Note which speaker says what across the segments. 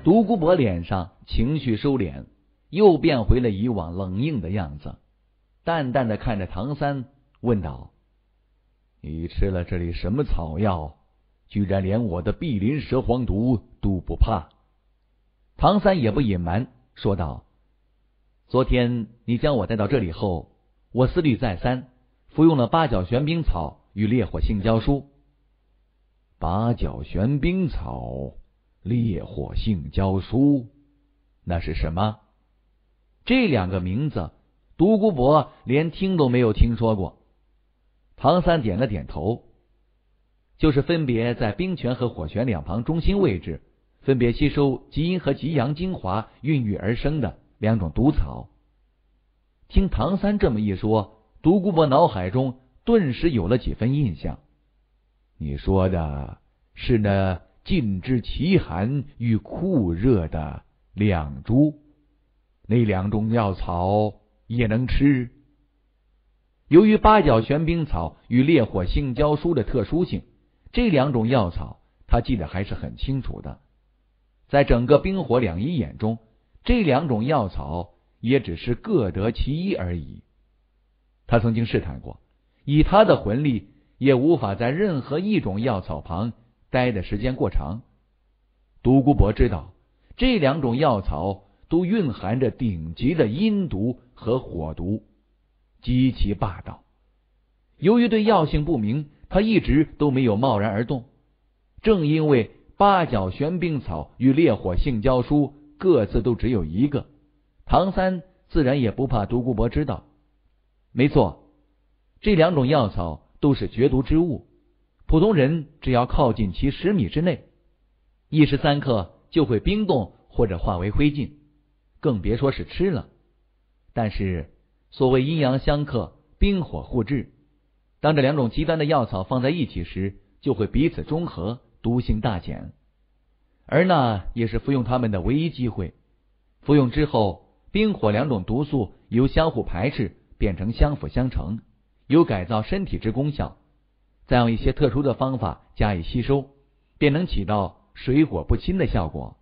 Speaker 1: 独孤博脸上情绪收敛，又变回了以往冷硬的样子，淡淡的看着唐三，问道：你吃了这里什么草药，居然连我的碧鳞蛇黄毒都不怕？唐三也不隐瞒，说道：昨天你将我带到这里后，我思虑再三，服用了八角玄冰草与烈火性胶书。八角玄冰草、烈火性胶书，那是什么？这两个名字，独孤博连听都没有听说过。唐三点了点头，就是分别在冰泉和火泉两旁中心位置，分别吸收极阴和极阳精华孕育而生的两种毒草。听唐三这么一说，独孤博脑海中顿时有了几分印象。你说的是那近之奇寒与酷热的两株，那两种药草也能吃？由于八角玄冰草与烈火性胶书的特殊性，这两种药草他记得还是很清楚的。在整个冰火两仪眼中，这两种药草也只是各得其一而已。他曾经试探过，以他的魂力也无法在任何一种药草旁待的时间过长。独孤博知道，这两种药草都蕴含着顶级的阴毒和火毒，极其霸道。由于对药性不明，他一直都没有贸然而动。正因为八角玄冰草与烈火性胶书各自都只有一个，唐三自然也不怕独孤博知道。没错，这两种药草都是绝毒之物，普通人只要靠近其10米之内，一时三刻就会冰冻或者化为灰烬，更别说是吃了。但是所谓阴阳相克，冰火互制，当这两种极端的药草放在一起时，就会彼此中和，毒性大减。而那也是服用它们的唯一机会。服用之后，冰火两种毒素由相互排斥变成相辅相成，有改造身体之功效，再用一些特殊的方法加以吸收，便能起到水火不侵的效果。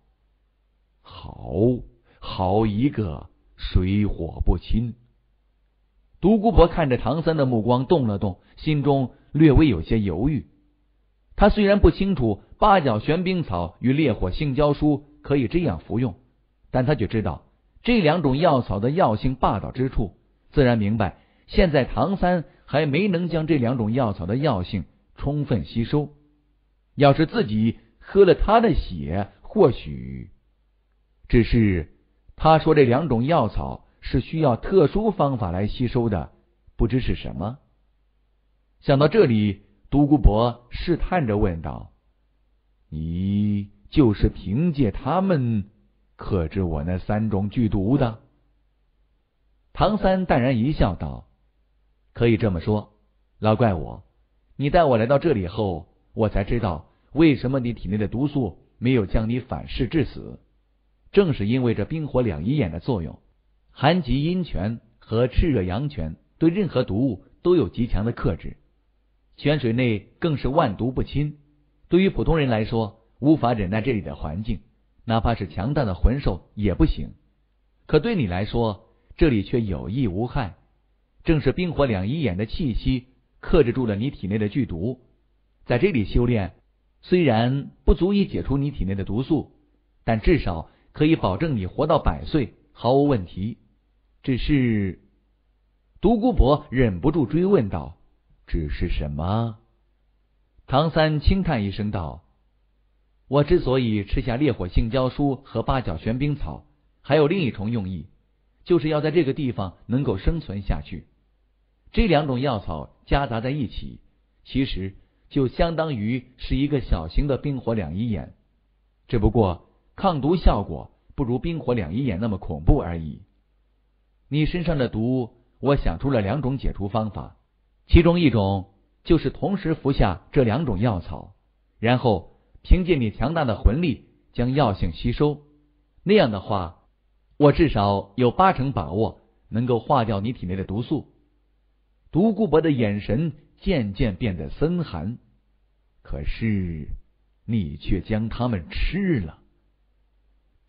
Speaker 1: 好一个水火不侵！独孤博看着唐三的目光动了动，心中略微有些犹豫。他虽然不清楚八角玄冰草与烈火性胶书可以这样服用，但他却知道这两种药草的药性霸道之处，自然明白现在唐三还没能将这两种药草的药性充分吸收。要是自己喝了他的血，或许……只是他说这两种药草是需要特殊方法来吸收的，不知是什么。想到这里，独孤博试探着问道：你就是凭借他们克制我那3种剧毒的？唐三淡然一笑道：可以这么说，老怪物，你带我来到这里后，我才知道为什么你体内的毒素没有将你反噬致死。正是因为这冰火两仪眼的作用，寒极阴泉和炽热阳泉对任何毒物都有极强的克制，泉水内更是万毒不侵。对于普通人来说，无法忍耐这里的环境，哪怕是强大的魂兽也不行。可对你来说，这里却有益无害。正是冰火两仪眼的气息克制住了你体内的剧毒。在这里修炼，虽然不足以解除你体内的毒素，但至少可以保证你活到100岁毫无问题。只是……独孤博忍不住追问道：只是什么？唐三轻叹一声道：我之所以吃下烈火性胶书和八角玄冰草，还有另一重用意，就是要在这个地方能够生存下去。这两种药草夹杂在一起，其实就相当于是一个小型的冰火两仪眼，只不过抗毒效果不如冰火两仪眼那么恐怖而已。你身上的毒，我想出了2种解除方法，其中一种就是同时服下这2种药草，然后凭借你强大的魂力将药性吸收。那样的话，我至少有80%把握能够化掉你体内的毒素。独孤博的眼神渐渐变得森寒。可是你却将它们吃了。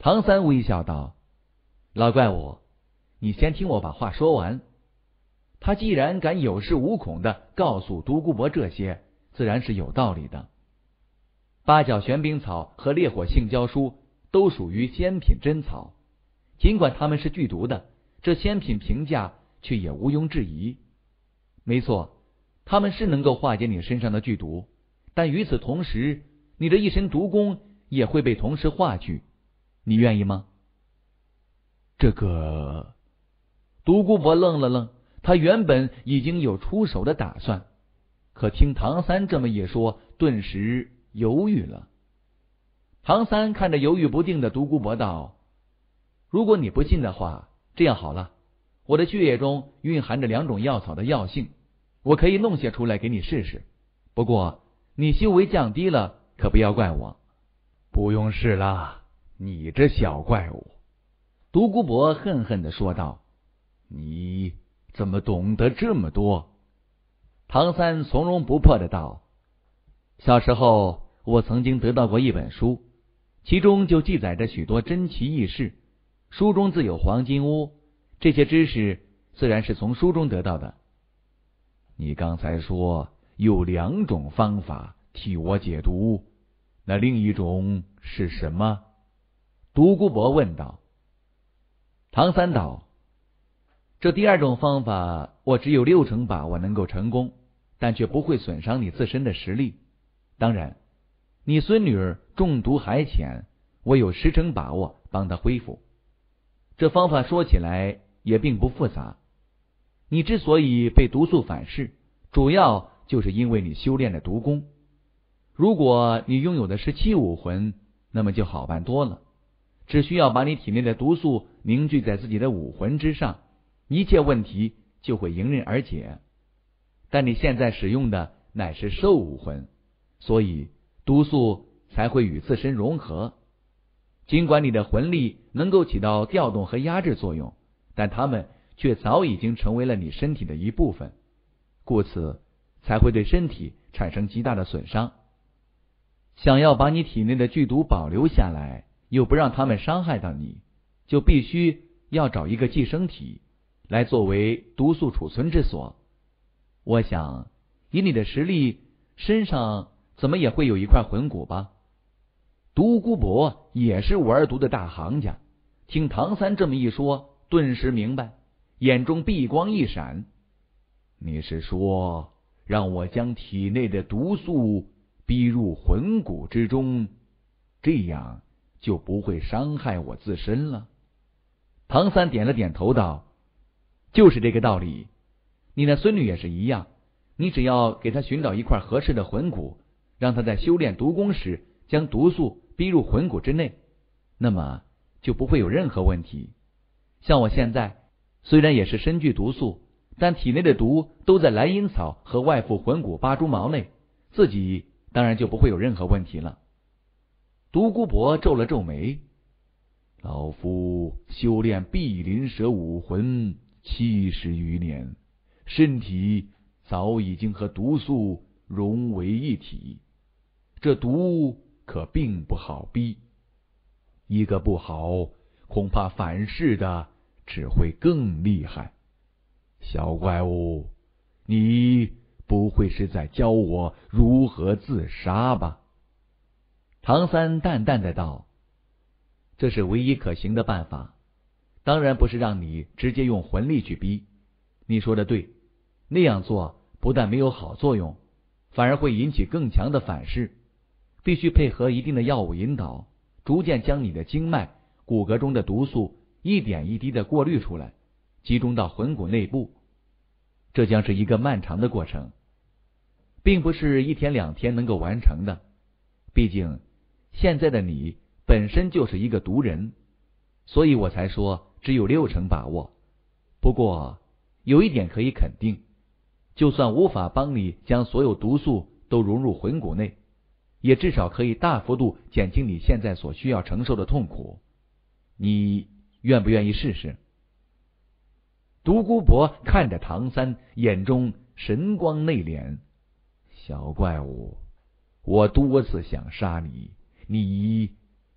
Speaker 1: 唐三微笑道：“老怪物，你先听我把话说完。”他既然敢有恃无恐地告诉独孤博这些，自然是有道理的。八角玄冰草和烈火杏胶树都属于仙品真草，尽管它们是剧毒的，这仙品评价却也毋庸置疑。没错，它们是能够化解你身上的剧毒，但与此同时，你的一身毒功也会被同时化去。你愿意吗？这个……独孤博愣了愣，他原本已经有出手的打算，可听唐三这么一说，顿时犹豫了。唐三看着犹豫不定的独孤博道：“如果你不信的话，这样好了，我的血液中蕴含着2种药草的药性，我可以弄些出来给你试试。不过你修为降低了，可不要怪我。”“不用试了，你这小怪物！”独孤博恨恨地说道，“你怎么懂得这么多？”唐三从容不迫的道：“小时候我曾经得到过一本书，其中就记载着许多珍奇异事，书中自有黄金屋，这些知识自然是从书中得到的。”“你刚才说有2种方法替我解毒，那另一种是什么？”独孤博问道。唐三道：“这第2种方法，我只有6成把握能够成功，但却不会损伤你自身的实力。当然，你孙女儿中毒还浅，我有10成把握帮她恢复。这方法说起来也并不复杂。你之所以被毒素反噬，主要就是因为你修炼了毒功。如果你拥有的是7武魂，那么就好办多了，只需要把你体内的毒素凝聚在自己的武魂之上，一切问题就会迎刃而解。但你现在使用的乃是兽武魂，所以毒素才会与自身融合。尽管你的魂力能够起到调动和压制作用，但它们却早已经成为了你身体的一部分，故此才会对身体产生极大的损伤。想要把你体内的剧毒保留下来，又不让它们伤害到你，就必须要找一个寄生体来作为毒素储存之所。我想以你的实力，身上怎么也会有一块魂骨吧？”独孤博也是玩毒的大行家，听唐三这么一说，顿时明白，眼中碧光一闪：“你是说让我将体内的毒素逼入魂骨之中，这样就不会伤害我自身了？”唐三点了点头道：“就是这个道理。你那孙女也是一样，你只要给她寻找一块合适的魂骨，让她在修炼毒功时将毒素逼入魂骨之内，那么就不会有任何问题。像我现在虽然也是身具毒素，但体内的毒都在莱茵草和外附魂骨8蛛毛内，自己当然就不会有任何问题了。”独孤博皱了皱眉：“老夫修炼碧鳞蛇武魂70余年，身体早已经和毒素融为一体，这毒可并不好逼，一个不好，恐怕反噬的只会更厉害。小怪物，你不会是在教我如何自杀吧？”唐三淡淡的道：“这是唯一可行的办法，当然不是让你直接用魂力去逼。你说的对，那样做不但没有好作用，反而会引起更强的反噬。必须配合一定的药物引导，逐渐将你的经脉、骨骼中的毒素一点一滴的过滤出来，集中到魂骨内部。这将是一个漫长的过程，并不是1天2天能够完成的。毕竟现在的你本身就是一个毒人，所以我才说只有6成把握。不过有一点可以肯定，就算无法帮你将所有毒素都融入魂骨内，也至少可以大幅度减轻你现在所需要承受的痛苦。你愿不愿意试试？”独孤博看着唐三，眼中神光内敛：“小怪物，我多次想杀你，你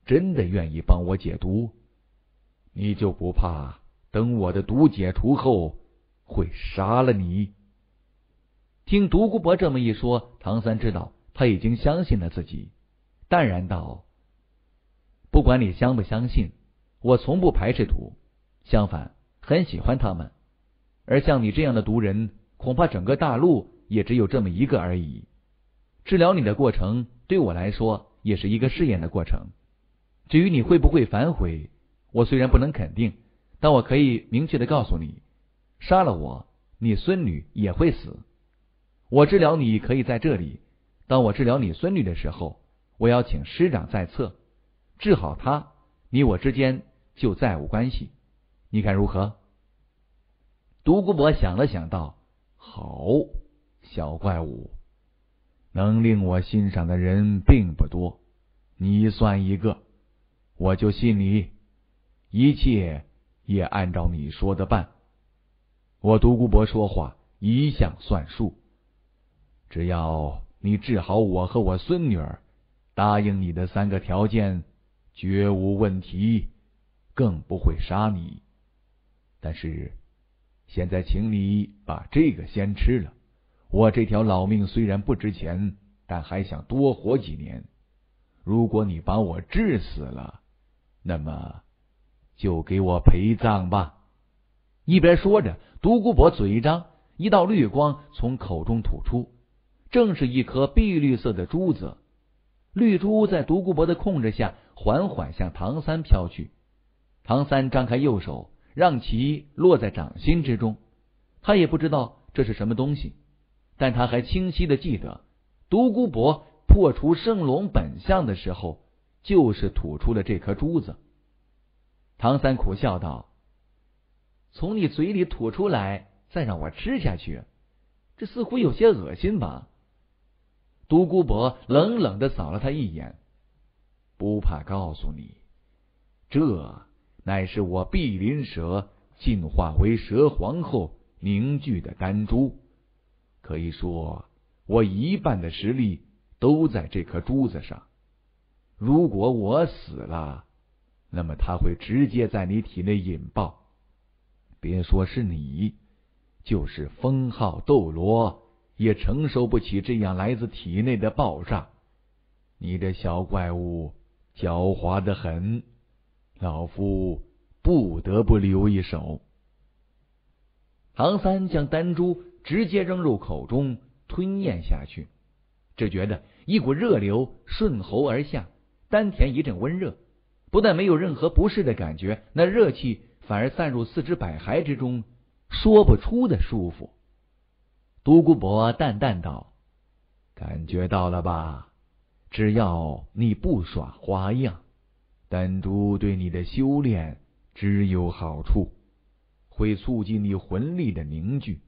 Speaker 1: 真的愿意帮我解毒，你就不怕等我的毒解除后会杀了你？听独孤博这么一说，唐三知道他已经相信了自己，淡然道：不管你相不相信，我从不排斥毒，相反很喜欢他们。而像你这样的毒人，恐怕整个大陆也只有这么一个而已。治疗你的过程对我来说也是一个试验的过程。至于你会不会反悔，我虽然不能肯定，但我可以明确的告诉你，杀了我，你孙女也会死。我治疗你可以在这里，当我治疗你孙女的时候，我要请师长在侧，治好她，你我之间就再无关系。你看如何？独孤博想了想道：好，小怪物，能令我欣赏的人并不多，你算一个，我就信你，一切也按照你说的办。我独孤博说话一向算数，只要你治好我和我孙女儿，答应你的3个条件，绝无问题，更不会杀你。但是现在请你把这个先吃了，我这条老命虽然不值钱，但还想多活几年。如果你把我治死了，那么就给我陪葬吧。一边说着，独孤博嘴一张，一道绿光从口中吐出，正是一颗碧绿色的珠子。绿珠在独孤博的控制下缓缓向唐三飘去。唐三张开右手，让其落在掌心之中。他也不知道这是什么东西，但他还清晰的记得，独孤博破除圣龙本相的时候，就是吐出了这颗珠子。唐三苦笑道：从你嘴里吐出来，再让我吃下去，这似乎有些恶心吧？独孤博冷冷的扫了他一眼：不怕告诉你，这乃是我碧鳞蛇进化为蛇皇后凝聚的丹珠，可以说我一半的实力都在这颗珠子上。如果我死了，那么它会直接在你体内引爆，别说是你，就是封号斗罗也承受不起这样来自体内的爆炸。你这小怪物狡猾得很，老夫不得不留一手。唐三将丹珠直接扔入口中，吞咽下去，只觉得一股热流顺喉而下，丹田一阵温热，不但没有任何不适的感觉，那热气反而散入四肢百骸之中，说不出的舒服。独孤博淡淡道：感觉到了吧？只要你不耍花样，丹珠对你的修炼只有好处，会促进你魂力的凝聚。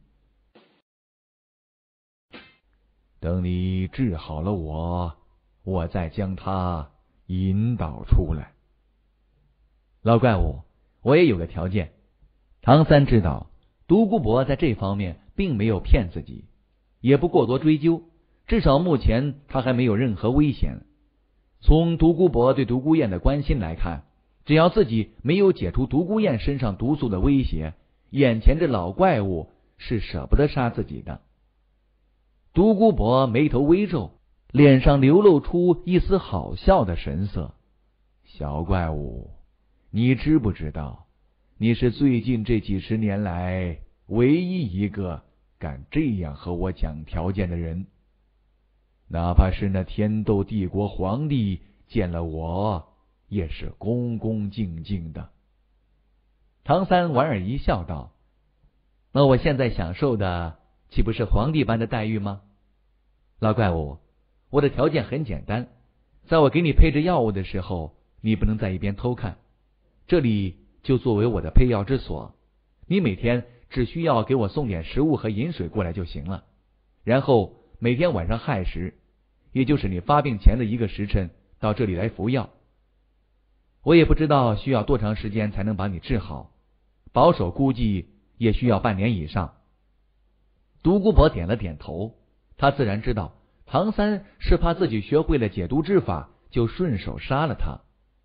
Speaker 1: 等你治好了我再将它引导出来。老怪物，我也有个条件。唐三知道独孤博在这方面并没有骗自己，也不过多追究，至少目前他还没有任何危险。从独孤博对独孤雁的关心来看，只要自己没有解除独孤雁身上毒素的威胁，眼前这老怪物是舍不得杀自己的。独孤博眉头微皱，脸上流露出一丝好笑的神色。小怪物，你知不知道，你是最近这几十年来唯一一个敢这样和我讲条件的人？哪怕是那天斗帝国皇帝见了我，也是恭恭敬敬的。唐三莞尔一笑道：那我现在享受的岂不是皇帝般的待遇吗？老怪物，我的条件很简单，在我给你配置药物的时候，你不能在一边偷看，这里就作为我的配药之所，你每天只需要给我送点食物和饮水过来就行了，然后每天晚上亥时，也就是你发病前的1个时辰，到这里来服药。我也不知道需要多长时间才能把你治好，保守估计也需要半年以上。独孤博点了点头，他自然知道唐三是怕自己学会了解毒之法就顺手杀了他，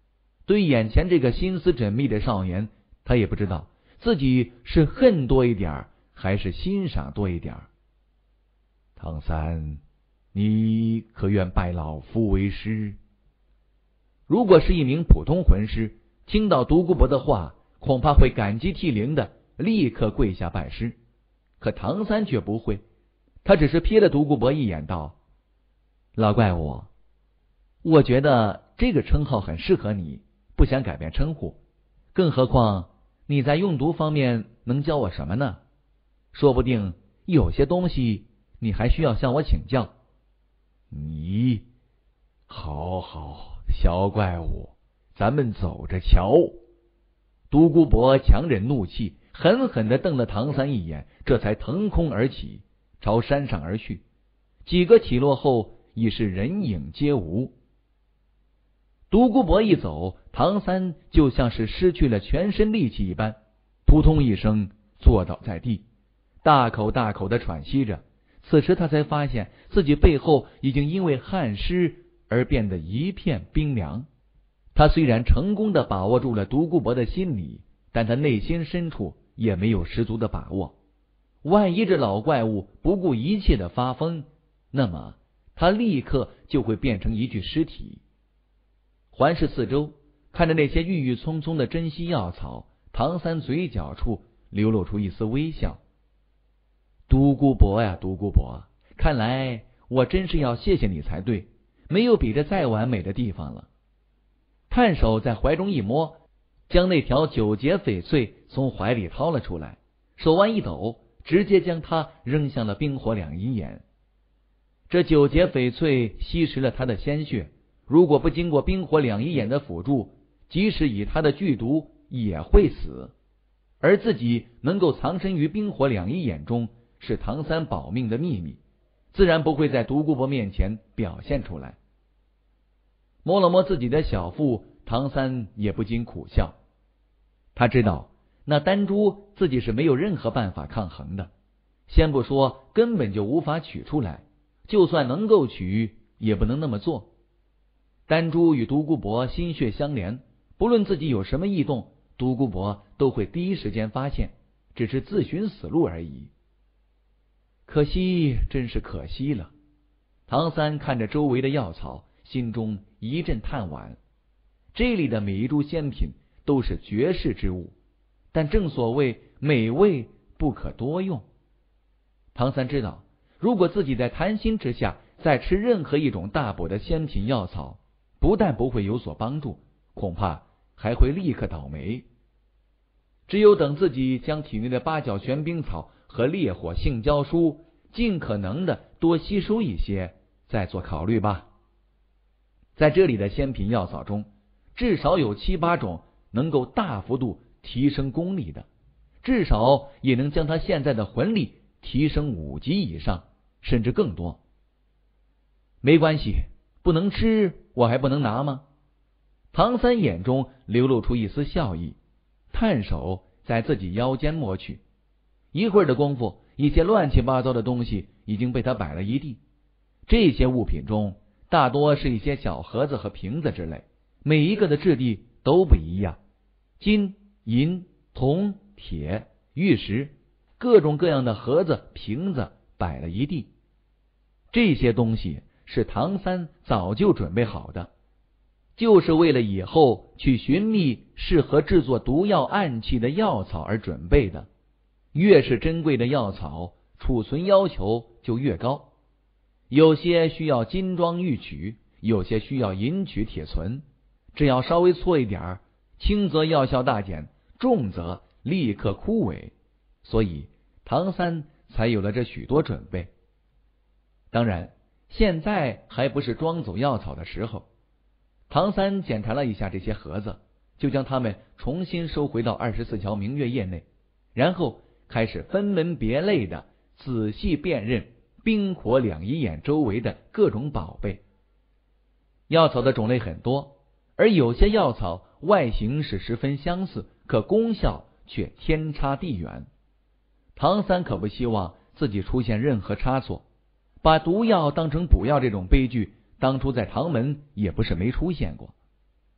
Speaker 1: 对眼前这个心思缜密的少年，他也不知道自己是恨多一点还是欣赏多一点。唐三，你可愿拜老夫为师？如果是一名普通魂师，听到独孤博的话，恐怕会感激涕零的立刻跪下拜师。可唐三却不会，他只是瞥了独孤博一眼，道：老怪物，我觉得这个称号很适合你，不想改变称呼。更何况你在用毒方面能教我什么呢？说不定有些东西你还需要向我请教。你，好，小怪物，咱们走着瞧。独孤博强忍怒气，狠狠地瞪了唐三一眼，这才腾空而起，朝山上而去。几个起落后，已是人影皆无。独孤博一走，唐三就像是失去了全身力气一般，扑通一声坐倒在地，大口大口地喘息着。此时他才发现自己背后已经因为汗湿而变得一片冰凉。他虽然成功地把握住了独孤博的心理，但他内心深处也没有十足的把握。万一这老怪物不顾一切的发疯，那么他立刻就会变成一具尸体。环视四周，看着那些郁郁葱葱的珍稀药草，唐三嘴角处流露出一丝微笑。独孤博呀，独孤博，看来我真是要谢谢你才对，没有比这再完美的地方了。探手在怀中一摸，将那条九节翡翠从怀里掏了出来，手腕一抖，直接将它扔向了冰火两仪眼。这九节翡翠吸食了他的鲜血，如果不经过冰火两仪眼的辅助，即使以他的剧毒也会死。而自己能够藏身于冰火两仪眼中，是唐三保命的秘密，自然不会在独孤博面前表现出来。摸了摸自己的小腹，唐三也不禁苦笑。他知道那丹珠自己是没有任何办法抗衡的，先不说根本就无法取出来，就算能够取，也不能那么做。丹珠与独孤博心血相连，不论自己有什么异动，独孤博都会第一时间发现，只是自寻死路而已。可惜，真是可惜了。唐三看着周围的药草，心中一阵叹惋。这里的每一株仙品都是绝世之物，但正所谓美味不可多用。唐三知道，如果自己在贪心之下再吃任何一种大补的仙品药草，不但不会有所帮助，恐怕还会立刻倒霉。只有等自己将体内的八角玄冰草和烈火性胶书尽可能的多吸收一些，再做考虑吧。在这里的仙品药草中，至少有7、8种能够大幅度提升功力的，至少也能将他现在的魂力提升5级以上，甚至更多。没关系，不能吃我还不能拿吗？唐三眼中流露出一丝笑意，探手在自己腰间摸去。一会儿的功夫，一些乱七八糟的东西已经被他摆了一地。这些物品中大多是一些小盒子和瓶子之类，每一个的质地都不一样，金、银、铜、铁、玉石，各种各样的盒子、瓶子摆了一地。这些东西是唐三早就准备好的，就是为了以后去寻觅适合制作毒药暗器的药草而准备的。越是珍贵的药草，储存要求就越高，有些需要金装玉取，有些需要银取铁存，只要稍微错一点，轻则药效大减，重则立刻枯萎，所以唐三才有了这许多准备。当然，现在还不是装走药草的时候。唐三检查了一下这些盒子，就将它们重新收回到24条明月夜内，然后开始分门别类的仔细辨认冰火两仪眼周围的各种宝贝。药草的种类很多，而有些药草外形是十分相似，可功效却天差地远。唐三可不希望自己出现任何差错，把毒药当成补药这种悲剧，当初在唐门也不是没出现过。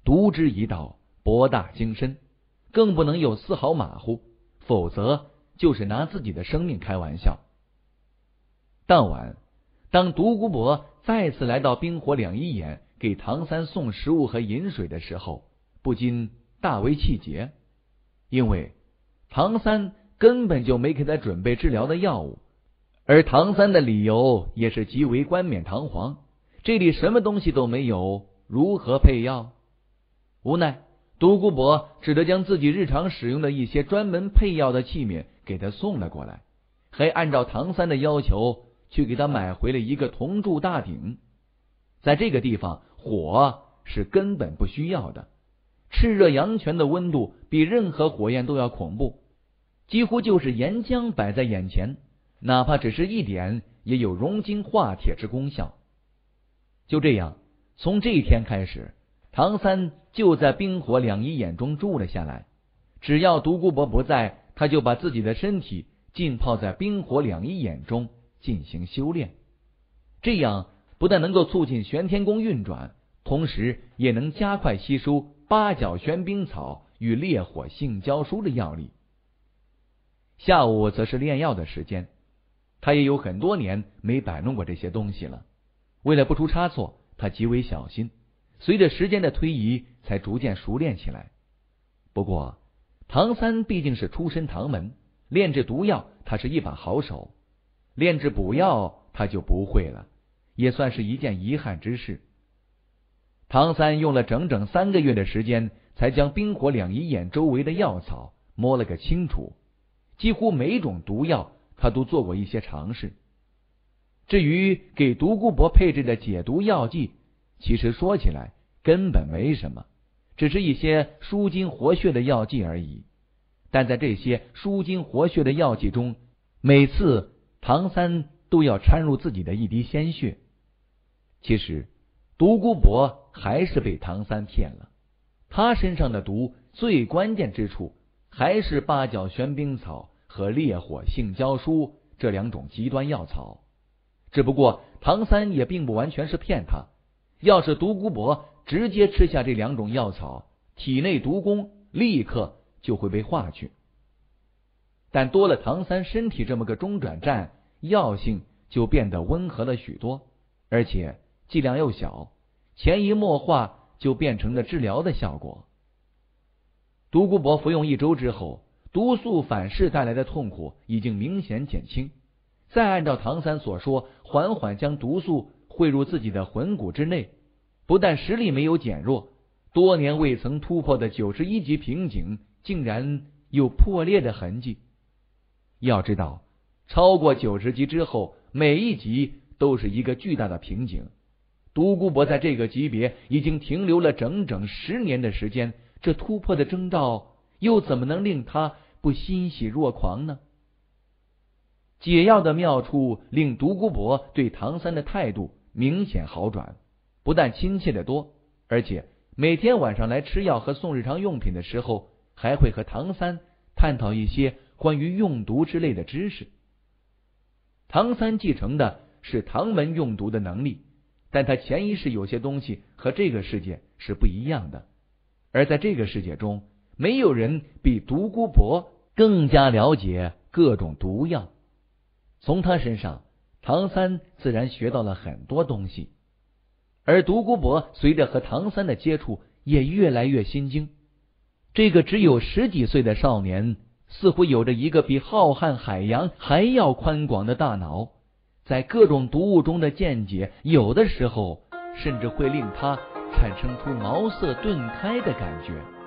Speaker 1: 独之一道，博大精深，更不能有丝毫马虎，否则就是拿自己的生命开玩笑。当晚，当独孤博再次来到冰火两仪眼给唐三送食物和饮水的时候，不禁大为气结，因为唐三根本就没给他准备治疗的药物，而唐三的理由也是极为冠冕堂皇，这里什么东西都没有，如何配药？无奈独孤博只得将自己日常使用的一些专门配药的器皿给他送了过来，还按照唐三的要求去给他买回了一个铜铸大鼎。在这个地方，火是根本不需要的，炽热阳泉的温度比任何火焰都要恐怖，几乎就是岩浆摆在眼前，哪怕只是一点也有融金化铁之功效。就这样，从这一天开始，唐三就在冰火两仪眼中住了下来。只要独孤博不在，他就把自己的身体浸泡在冰火两仪眼中进行修炼。这样不但能够促进玄天宫运转，同时也能加快吸收八角玄冰草与烈火性交书的药力。下午则是炼药的时间，他也有很多年没摆弄过这些东西了。为了不出差错，他极为小心，随着时间的推移才逐渐熟练起来。不过唐三毕竟是出身唐门，炼制毒药他是一把好手，炼制补药他就不会了，也算是一件遗憾之事。唐三用了整整3个月的时间，才将冰火两仪眼周围的药草摸了个清楚，几乎每种毒药他都做过一些尝试。至于给独孤博配置的解毒药剂，其实说起来根本没什么，只是一些舒筋活血的药剂而已。但在这些舒筋活血的药剂中，每次唐三都要掺入自己的一滴鲜血。其实独孤博还是被唐三骗了，他身上的毒最关键之处还是八角玄冰草和烈火性交书这2种极端药草。只不过唐三也并不完全是骗他，要是独孤博直接吃下这2种药草，体内毒功立刻就会被化去。但多了唐三身体这么个中转站，药性就变得温和了许多，而且剂量又小，潜移默化就变成了治疗的效果。独孤博服用1周之后，毒素反噬带来的痛苦已经明显减轻，再按照唐三所说，缓缓将毒素汇入自己的魂骨之内，不但实力没有减弱，多年未曾突破的91级瓶颈竟然有破裂的痕迹。要知道，超过90级之后，每一级都是一个巨大的瓶颈。独孤博在这个级别已经停留了整整10年的时间，这突破的征兆又怎么能令他不欣喜若狂呢？解药的妙处令独孤博对唐三的态度明显好转，不但亲切得多，而且每天晚上来吃药和送日常用品的时候，还会和唐三探讨一些关于用毒之类的知识。唐三继承的是唐门用毒的能力，但他潜意识有些东西和这个世界是不一样的，而在这个世界中，没有人比独孤博更加了解各种毒药。从他身上，唐三自然学到了很多东西，而独孤博随着和唐三的接触也越来越心惊。这个只有10几岁的少年，似乎有着一个比浩瀚海洋还要宽广的大脑，在各种毒物中的见解，有的时候甚至会令他产生出茅塞顿开的感觉。